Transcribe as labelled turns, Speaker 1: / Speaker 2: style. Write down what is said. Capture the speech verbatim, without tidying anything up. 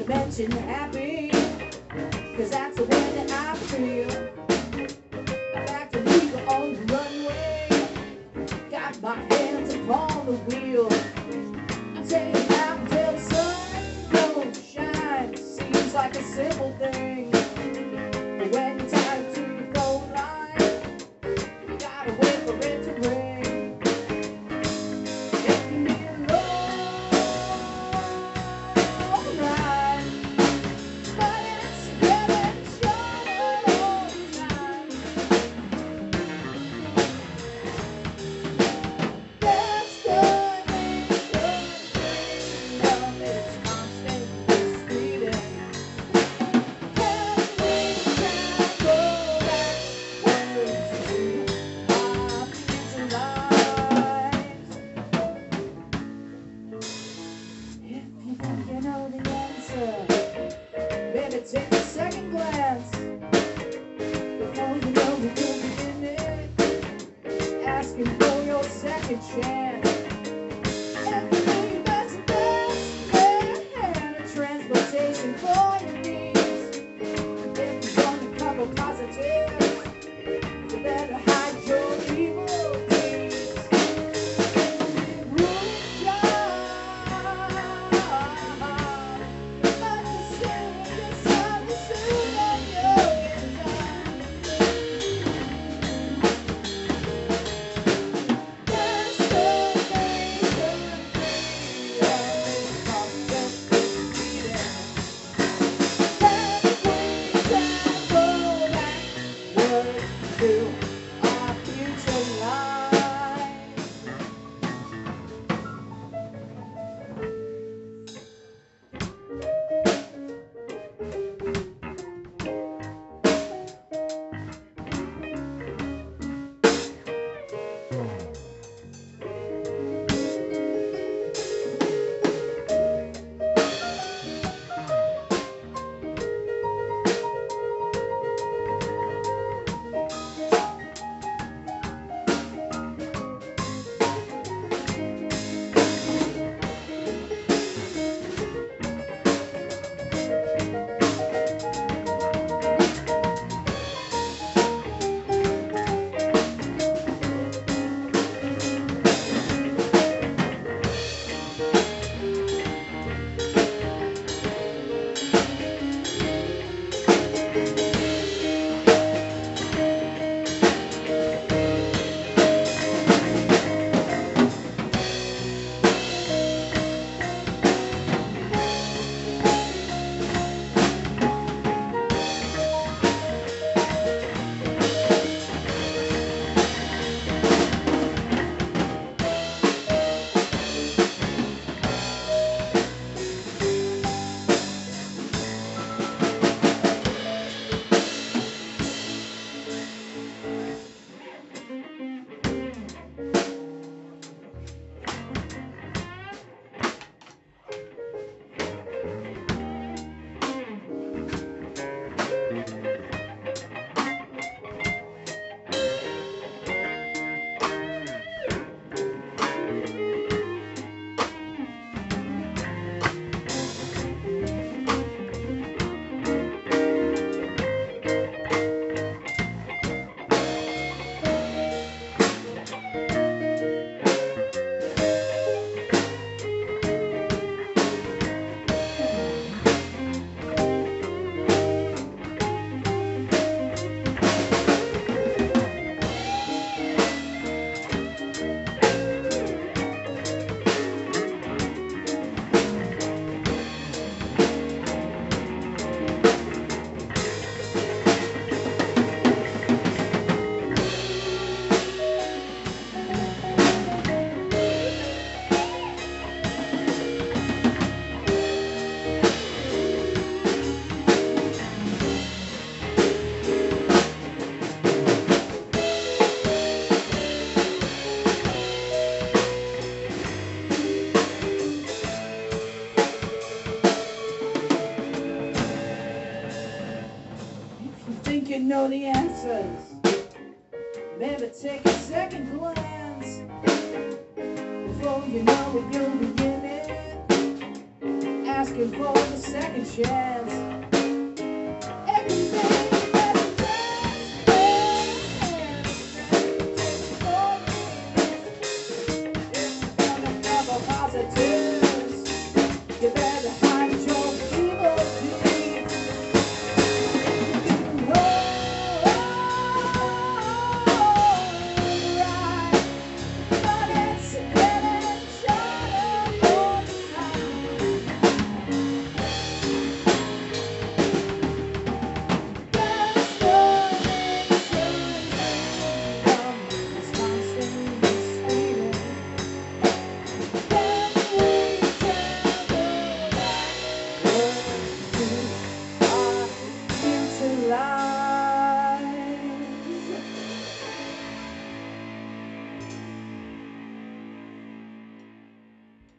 Speaker 1: to mention happy, cause that's the way that I feel. I'm acting legal on the runway, got my hands upon the wheel. I'm taking out until the sun don't shine. Seems like a simple thing, but when you're tied to the goal line, you gotta wait for it to rain. It can be a long ride, but it's getting shorter all the time. That's the nation freedom, it's constantly speeding. Can we travel backwards to our future lives? If you think you know the answer, maybe take a second glance before you know that you'll be in it, asking for your second chance. And you know you got some best man and transportation for your needs. If you want a couple positives, you better hide your evil deeds. Roof job, but the serious of the suit and you'll get done. Destination freedom is constantly speeding. Can we travel backwards to our future lives? Think you know the answers, maybe take a second glance before you know it, you'll be in it, asking for the second chance.